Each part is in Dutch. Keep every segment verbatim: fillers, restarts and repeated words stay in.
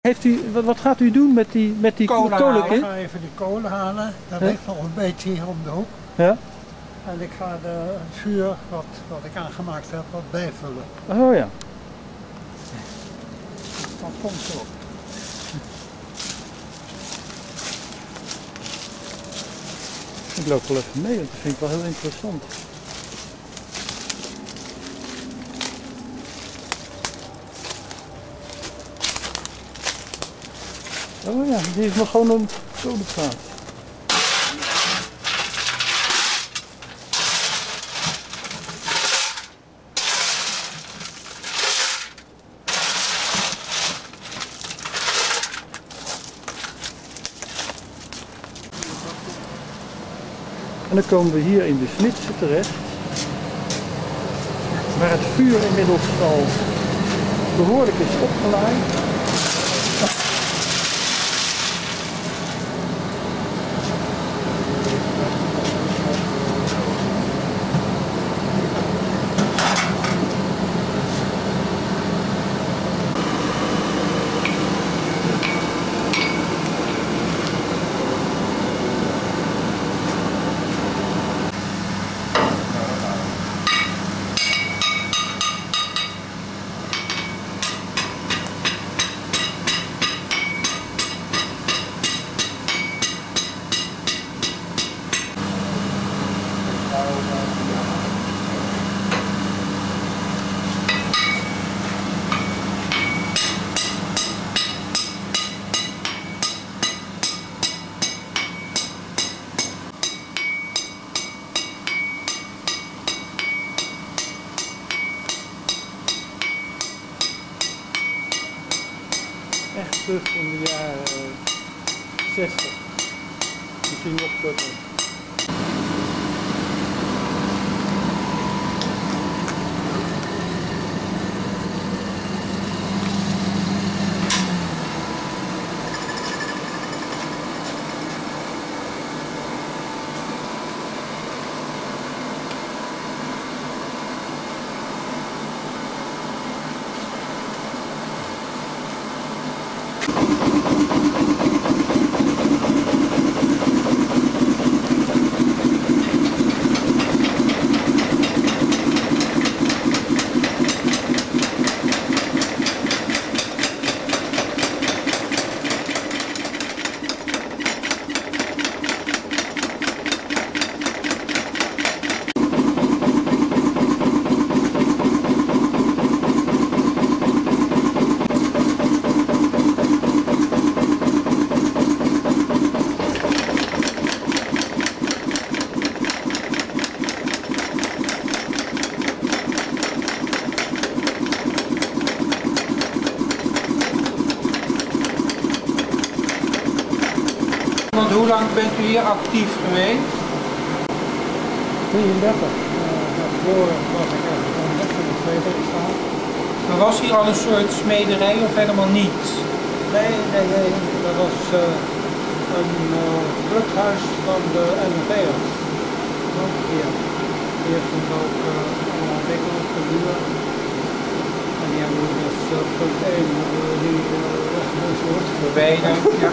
Heeft u, wat, wat gaat u doen met die, met die kolen? Ik ga even die kolen halen. Dat ja? ligt nog een beetje hier om de hoek. Ja? En ik ga de, het vuur wat, wat ik aangemaakt heb wat bijvullen. Oh ja. Dat komt zo. Ik loop wel even mee, want dat vind ik wel heel interessant. Oh ja, die is nog gewoon een kolenplaat. En dan komen we hier in de Smidse terecht, waar het vuur inmiddels al behoorlijk is opgeleid. Echt terug in de jaren zestig, misschien nog korter. Want hoe lang bent u hier actief geweest? drieëndertig. Daarvoor was ik ergens onder in de tweede staan. Maar was hier al een soort smederij of helemaal niet? Nee, nee, nee. Dat was uh, een uh, drukhuis van de N V P'ers. Hier. Hier stond ook uh, allemaal winkels op de muur. En die hebben we dus uh, punt één uh, die weggemoeid wordt. Verwijderd. Ja.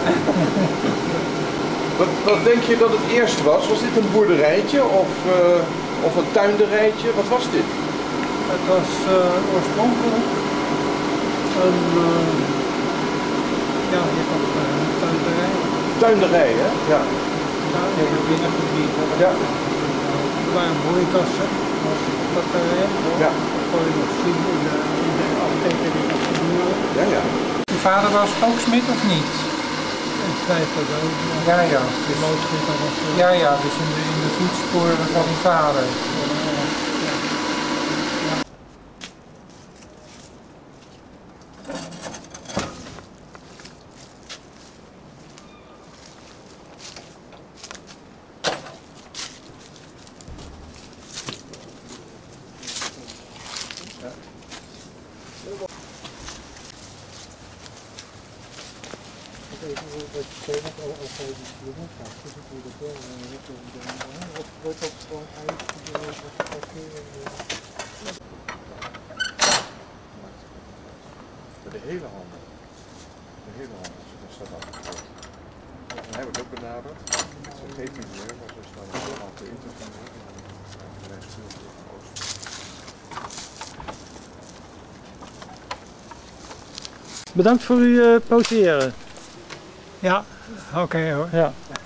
Wat, wat denk je dat het eerst was? Was dit een boerderijtje of, uh, of een tuinderijtje? Wat was dit? Het was uh, oorspronkelijk een, uh, ja, je kan het zeggen, een tuinderij. Tuinderij, hè? Ja. Ja, in het binnengebied. Ja. Er waren broeikassen, dat terrein. Ja. Dat kon je nog zien in de, in de aftekening op de muren. Ja, ja. Uw vader was ook smid of niet? In feite wel. Ja, ja. De loodgieter was er. Ja, ja, dus in de, in de voetsporen van uw vader. De hele handen. hele handels, daar staat afgesproken. Dan heb ik ook benaderd. Ze geeft niet meer, maar ze staan allemaal te interviewen. De rest speelt in Oost. Bedankt voor uw uh, poseren. Ja, oké okay, hoor. Ja.